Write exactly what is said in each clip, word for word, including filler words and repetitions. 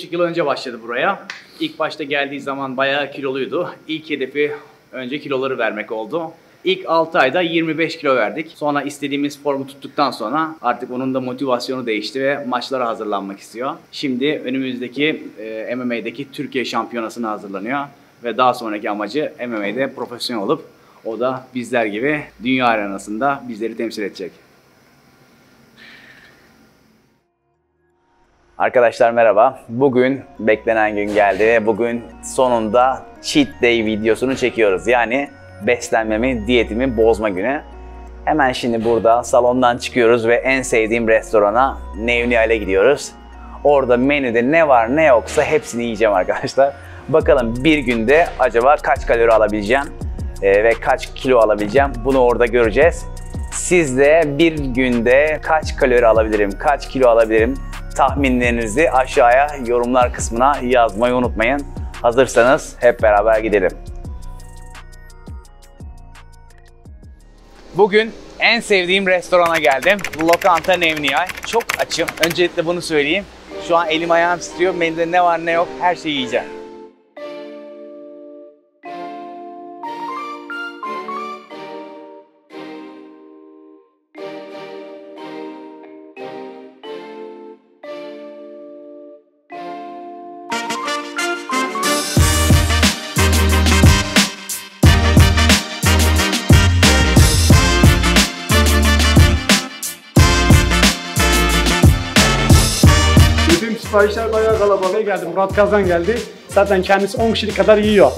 buçuk yıl önce başladı buraya. İlk başta geldiği zaman bayağı kiloluydu. İlk hedefi önce kiloları vermek oldu. İlk altı ayda yirmi beş kilo verdik. Sonra istediğimiz formu tuttuktan sonra artık onun da motivasyonu değişti ve maçlara hazırlanmak istiyor. Şimdi önümüzdeki e, M M A'deki Türkiye şampiyonasına hazırlanıyor. Ve daha sonraki amacı M M A'de profesyonel olup o da bizler gibi dünya arenasında bizleri temsil edecek. Arkadaşlar merhaba. Bugün beklenen gün geldi. Bugün sonunda Cheat Day videosunu çekiyoruz. Yani beslenmemi, diyetimi bozma günü. Hemen şimdi burada salondan çıkıyoruz ve en sevdiğim restorana Nevnihal'e gidiyoruz. Orada menüde ne var ne yoksa hepsini yiyeceğim arkadaşlar. Bakalım bir günde acaba kaç kalori alabileceğim e, ve kaç kilo alabileceğim, bunu orada göreceğiz. Siz de bir günde kaç kalori alabilirim, kaç kilo alabilirim tahminlerinizi aşağıya yorumlar kısmına yazmayı unutmayın. Hazırsanız hep beraber gidelim. Bugün en sevdiğim restorana geldim. Lokanta Nevnihal. Çok açım. Öncelikle bunu söyleyeyim. Şu an elim ayağım titriyor. Menüde ne var ne yok her şeyi yiyeceğim. Siparişler bayağı kalabalığa geldi. Murat Kazan geldi. Zaten kendisi on kişilik kadar yiyor.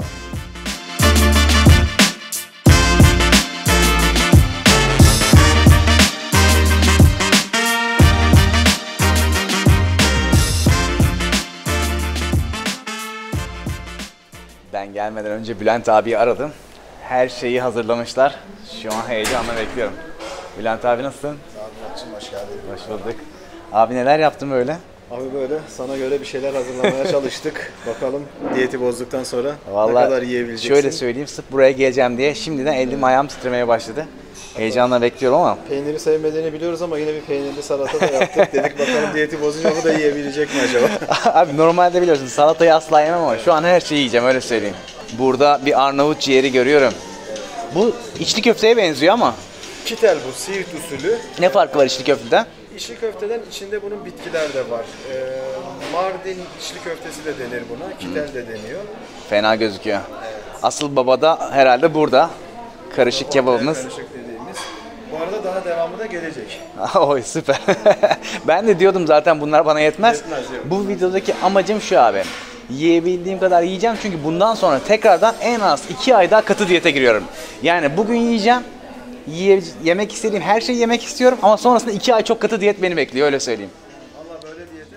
Ben gelmeden önce Bülent abiyi aradım. Her şeyi hazırlamışlar. Şu an heyecanla bekliyorum. Bülent abi nasılsın? Sağ olun, hoş geldin. Hoş bulduk. Abi neler yaptın böyle? Abi böyle sana göre bir şeyler hazırlamaya çalıştık. Bakalım diyeti bozduktan sonra Vallahi ne kadar yiyebileceksin. Şöyle söyleyeyim, sırf buraya geleceğim diye şimdiden elim ayağım titremeye başladı. Heyecanla bekliyorum ama. Peyniri sevmediğini biliyoruz ama yine bir peynirli salata da yaptık. Dedik bakalım diyeti bozunca onu da yiyebilecek mi acaba? Abi normalde biliyorsun salatayı asla yemem ama şu an her şeyi yiyeceğim, öyle söyleyeyim. Burada bir Arnavut ciğeri görüyorum. Bu içli köfteye benziyor ama. Kitel bu, Siirt usulü. Ne farkı var içli köfteden? İçli köfteden içinde bunun bitkiler de var. Ee, Mardin içli köftesi de denir buna, kitel de deniyor. Fena gözüküyor. Evet. Asıl baba da herhalde burada. Karışık kebabımız. Karışık dediğimiz. Bu arada daha devamı da gelecek. Oy süper. Ben de diyordum zaten bunlar bana yetmez. Yetmez, yok. Bu videodaki amacım şu abi. Yiyebildiğim kadar yiyeceğim çünkü bundan sonra tekrardan en az iki ay daha katı diyete giriyorum. Yani bugün yiyeceğim. Yiye, yemek istediğim her şeyi yemek istiyorum ama sonrasında iki ay çok katı diyet beni bekliyor, öyle söyleyeyim. Vallahi böyle diyete...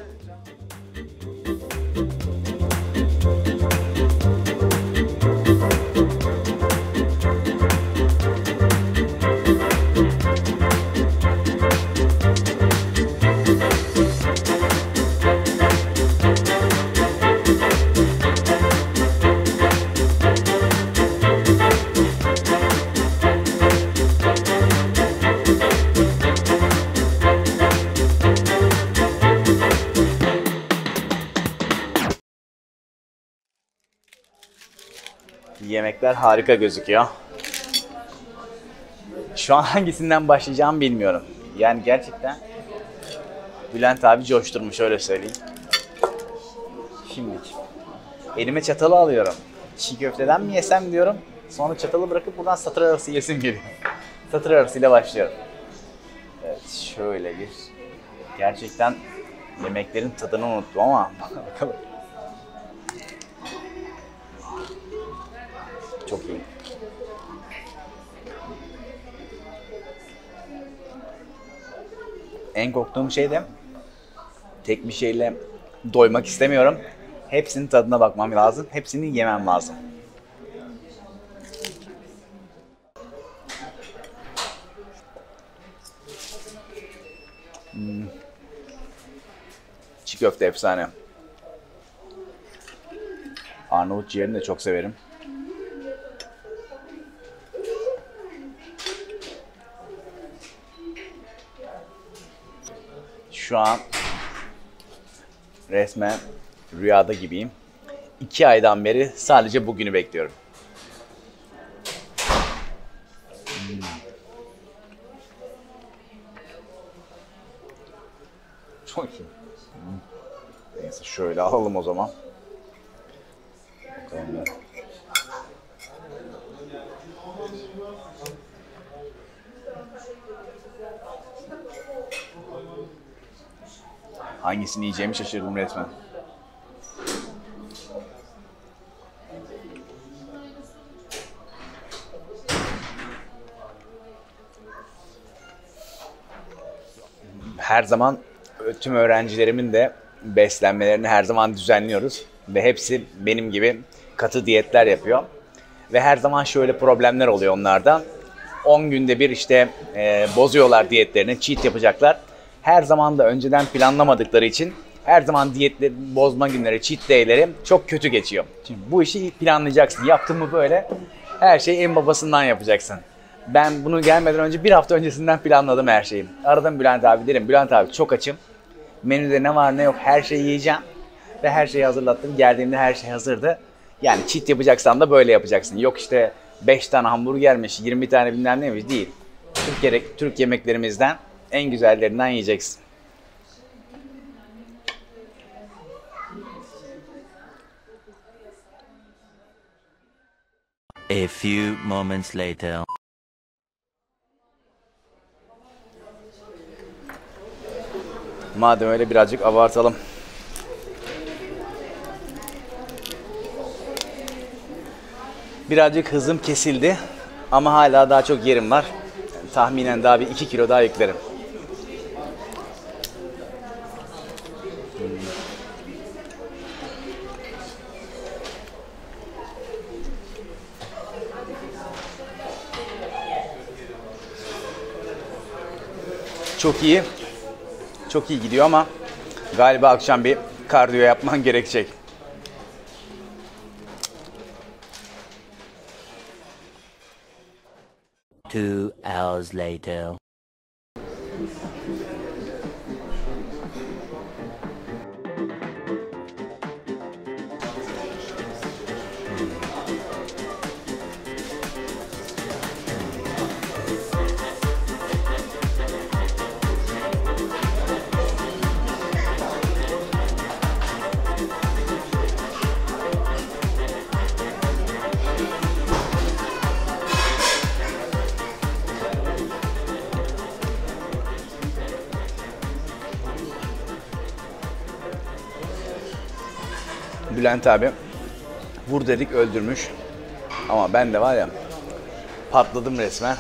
Yemekler harika gözüküyor. Şu an hangisinden başlayacağımı bilmiyorum. Yani gerçekten Bülent abi coşturmuş, öyle söyleyeyim. Şimdi elime çatalı alıyorum. Çiğ köfteden mi yesem diyorum. Sonra çatalı bırakıp buradan satır arası yesim geliyor. Satır arasıyla başlıyorum. Evet, şöyle bir. Gerçekten yemeklerin tadını unuttum ama bakalım. Çok iyi. En korktuğum şey de tek bir şeyle doymak istemiyorum. Hepsinin tadına bakmam lazım. Hepsini yemem lazım. Hmm. Çiğ köfte efsane. Arnavut ciğerini de çok severim. Şu an resmen rüyada gibiyim. İki aydan beri sadece bugünü bekliyorum. Hmm. Çok iyi. Hmm. Neyse şöyle alalım o zaman. Bakalım. Hangisini yiyeceğimi şaşırdım resmen. Her zaman tüm öğrencilerimin de beslenmelerini her zaman düzenliyoruz. Ve hepsi benim gibi katı diyetler yapıyor. Ve her zaman şöyle problemler oluyor onlardan. on günde bir işte e, bozuyorlar diyetlerini, cheat yapacaklar. Her zaman da önceden planlamadıkları için her zaman diyetleri, bozma günleri, cheat day'leri çok kötü geçiyor. Şimdi bu işi planlayacaksın. Yaptın mı böyle her şeyi en babasından yapacaksın. Ben bunu gelmeden önce bir hafta öncesinden planladım her şeyi. Aradım Bülent abi, derim Bülent abi çok açım. Menüde ne var ne yok her şeyi yiyeceğim. Ve her şeyi hazırlattım. Geldiğimde her şey hazırdı. Yani cheat yapacaksan da böyle yapacaksın. Yok işte beş tane hamburgermiş, yirmi tane bilmem neymiş değil. Türk, Türk yemeklerimizden en güzellerinden yiyeceksin. A few moments later. Madem öyle birazcık abartalım. Birazcık hızım kesildi ama hala daha çok yerim var. Yani tahminen daha bir iki kilo daha yüklerim. Çok iyi. Çok iyi gidiyor ama galiba akşam bir kardiyo yapman gerekecek. Two hours later. Bülent abi vur dedik öldürmüş. Ama ben de var ya patladım resmen.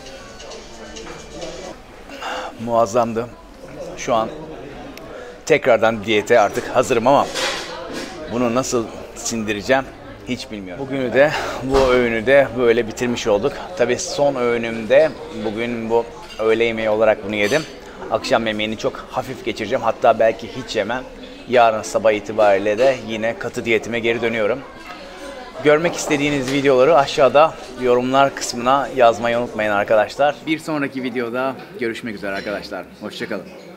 Muazzamdı. Şu an tekrardan diyete artık hazırım ama bunu nasıl sindireceğim hiç bilmiyorum. Bugünü de bu öğünü de böyle bitirmiş olduk. Tabii son öğünümde bugün bu öğle yemeği olarak bunu yedim. Akşam yemeğini çok hafif geçireceğim. Hatta belki hiç yemem. Yarın sabah itibariyle de yine katı diyetime geri dönüyorum. Görmek istediğiniz videoları aşağıda yorumlar kısmına yazmayı unutmayın arkadaşlar. Bir sonraki videoda görüşmek üzere arkadaşlar. Hoşça kalın.